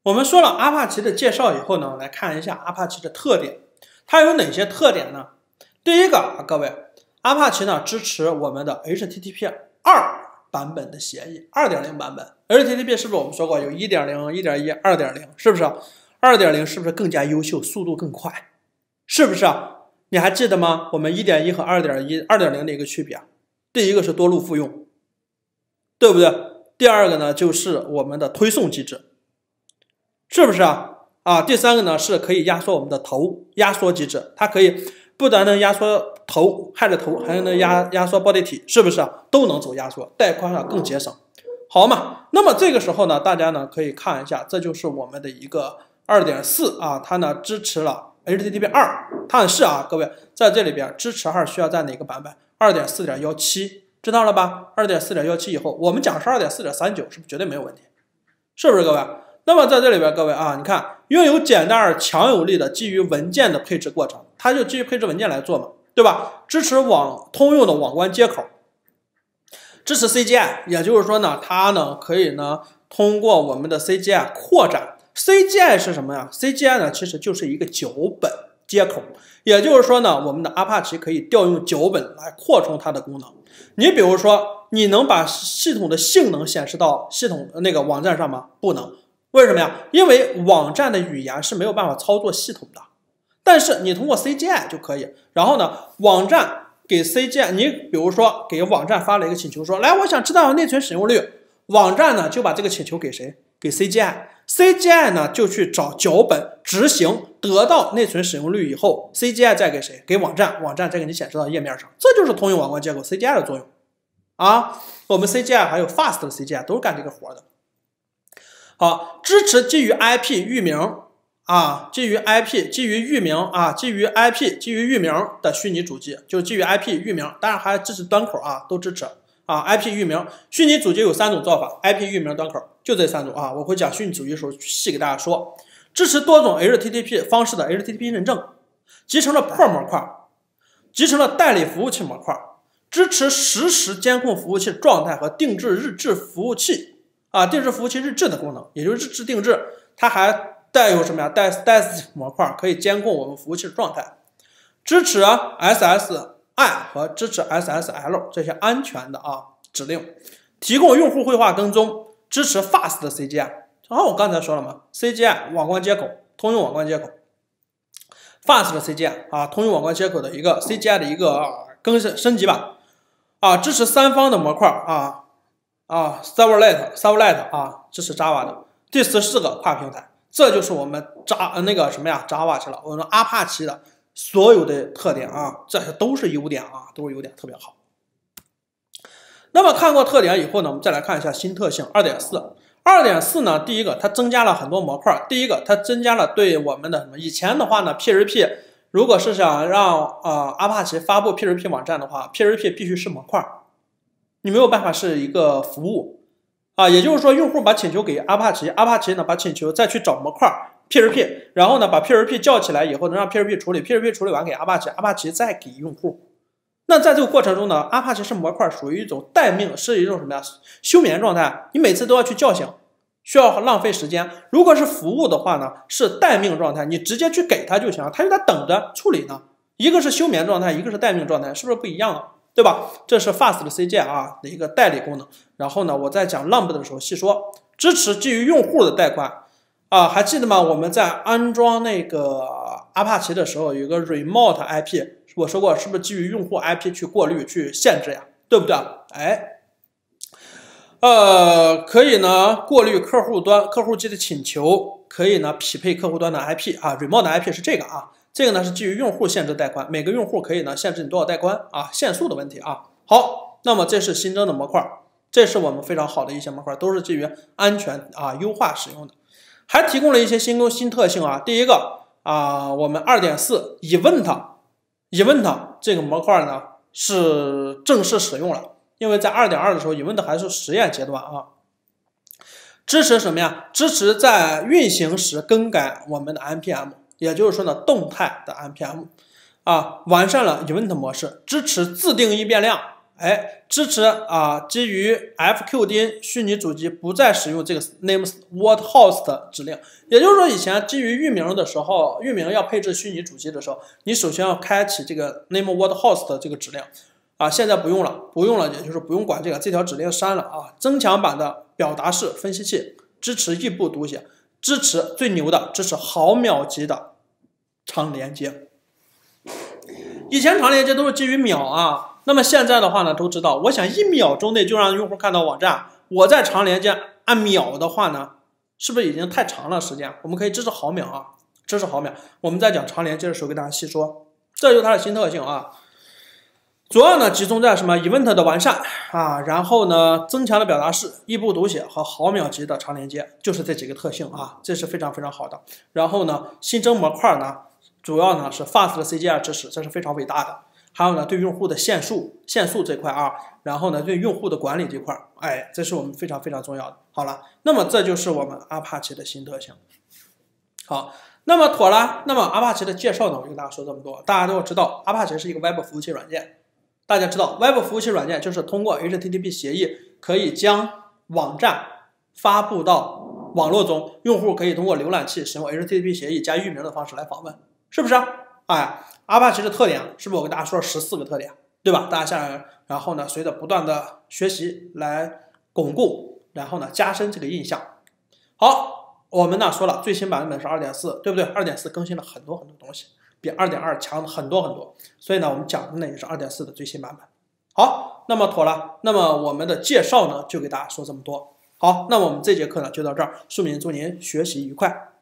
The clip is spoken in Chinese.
我们说了阿帕奇的介绍以后呢，来看一下阿帕奇的特点，它有哪些特点呢？第一个啊，各位，阿帕奇呢支持我们的 HTTP 2版本的协议 ，2.0 版本。HTTP 是不是我们说过有 1.0、1.1、2.0，是不是？2.0是不是更加优秀，速度更快？是不是啊？你还记得吗？我们 1.1 和 2.1、2.0的一个区别，第一个是多路复用，对不对？第二个呢就是我们的推送机制。是不是啊？第三个呢是可以压缩我们的头压缩机制，它可以不单能压缩头，head头，还能压缩 body 体，是不是都能走压缩，带宽上更节省，好嘛？那么这个时候呢，大家呢可以看一下，这就是我们的一个 2.4 啊，它呢支持了 HTTP 2，但是啊，各位在这里边支持2需要在哪个版本 ？2.4.17， 知道了吧 ？2.4.17 以后，我们讲是 2.4.39， 是不是绝对没有问题？是不是各位？那么在这里边，各位啊，你看，拥有简单而强有力的基于文件的配置过程，它就基于配置文件来做嘛，对吧？支持通用的网关接口，支持 CGI， 也就是说呢，它呢可以呢通过我们的 CGI 扩展。CGI 是什么呀 ？CGI 呢其实就是一个脚本接口，也就是说呢，我们的阿帕奇可以调用脚本来扩充它的功能。你比如说，你能把系统的性能显示到系统那个网站上吗？不能。为什么呀？因为网站的语言是没有办法操作系统的，但是你通过 CGI 就可以。然后呢，网站给 CGI， 你比如说给网站发了一个请求说，来，我想知道内存使用率，网站呢就把这个请求给谁？给 CGI，CGI 呢就去找脚本执行，得到内存使用率以后 ，CGI 再给谁？给网站，网站再给你显示到页面上，这就是通用网关接口 CGI 的作用啊。我们 CGI 还有 Fast 的 CGI 都是干这个活的。好，支持基于 IP 域名啊，基于 IP 基于域名啊，基于 IP 基于域名的虚拟主机，就是基于 IP 域名，当然还支持端口啊，都支持啊。IP 域名虚拟主机有3种做法 ，IP 域名端口就这3种啊，我会讲虚拟主机的时候细给大家说。支持多种 HTTP 方式的 HTTP 认证，集成了 POR 模块，集成了代理服务器模块，支持实时监控服务器状态和定制日志服务器。啊，定制服务器日志的功能，也就是日志定制，它还带有什么呀？DICE 模块可以监控我们服务器的状态，支持 SSI 和支持 SSL 这些安全的指令，提供用户绘画跟踪，支持 Fast 的 CGI。然后我刚才说了嘛 ，CGI 网关接口，通用网关接口 ，Fast 的 CGI 啊，通用网关接口的一个 CGI 的一个升级版啊，支持3方的模块Servlet 啊，支持 Java 的第14个跨平台，这就是我们Java 去了，我们阿帕奇的所有的特点啊，这些都是优点啊，都是优点，特别好。那么看过特点以后呢，我们再来看一下新特性 2.4。2.4 呢，第一个它增加了很多模块，第一个它增加了对我们的什么？以前的话呢 ，PHP 如果是想让阿帕奇发布 PHP 网站的话 ，PHP 必须是模块。你没有办法是一个服务啊，也就是说，用户把请求给阿帕奇，阿帕奇呢把请求再去找模块 PHP， 然后呢把 PHP 叫起来以后，能让 PHP 处理 ，PHP 处理完给阿帕奇，阿帕奇再给用户。那在这个过程中呢，阿帕奇是模块，属于一种待命，是一种什么呀？休眠状态，你每次都要去叫醒，需要浪费时间。如果是服务的话呢，是待命状态，你直接去给他就行，他就在等着处理呢。一个是休眠状态，一个是待命状态，是不是不一样啊？对吧？这是 Fast 的 CGI 啊的一个代理功能。然后呢，我在讲 LAMP 的时候细说，支持基于用户的带宽啊，还记得吗？我们在安装那个阿帕奇的时候，有个 Remote IP， 我说过是不是基于用户 IP 去过滤去限制呀？对不对？哎，可以呢过滤客户机的请求，可以呢匹配客户端的 IP 啊 ，Remote IP 是这个啊。这个呢是基于用户限制带宽，每个用户可以呢限制你多少带宽啊，限速的问题啊。好，那么这是新增的模块，这是我们非常好的一些模块，都是基于安全优化使用的，还提供了一些新特性啊。第一个我们 2.4 Event 这个模块呢是正式使用了，因为在 2.2 的时候 Event 还是实验阶段啊。支持什么呀？支持在运行时更改我们的 npm。也就是说呢，动态的 npm 完善了 event 模式，支持自定义变量， 支持基于 fqdin 虚拟主机不再使用这个 name word host 指令，也就是说，以前基于域名的时候，域名要配置虚拟主机的时候，你首先要开启这个 name word host 这个指令现在不用了，也就是不用管这条指令删了增强版的表达式分析器支持异步读写，支持最牛的，支持毫秒级的长连接。以前长连接都是基于秒那么现在的话呢，都知道，我想1秒钟内就让用户看到网站，我在长连接按秒的话呢，是不是已经太长了时间？我们可以支持毫秒支持毫秒。我们在讲长连接的时候给大家细说，这就是它的新特性主要呢集中在什么 event 的完善然后呢增强的表达式、异步读写和毫秒级的长连接，就是这几个特性这是非常非常好的。然后呢，新增模块呢，主要呢是 fast 的 CGI 支持，这是非常伟大的。还有呢，对用户的限速这块然后呢，对用户的管理这块这是我们非常非常重要的。好了，那么这就是我们 Apache 的新特性。好，那么妥了。那么 Apache 的介绍呢，我跟大家说这么多。大家都知道 Apache 是一个 Web 服务器软件。大家知道 Web 服务器软件就是通过 HTTP 协议可以将网站发布到网络中，用户可以通过浏览器使用 HTTP 协议加域名的方式来访问，是不是Apache 的特点是不是我跟大家说了14个特点，对吧？大家下来，然后呢，随着不断的学习来巩固，然后呢加深这个印象。好，我们呢说了，最新版本是 2.4， 对不对？ 2.4 更新了很多很多东西，比 2.2 强很多很多，所以呢我们讲的呢也是 2.4 的最新版本。好，那么妥了，那么我们的介绍呢就给大家说这么多。好，那么我们这节课呢就到这儿，祝您学习愉快。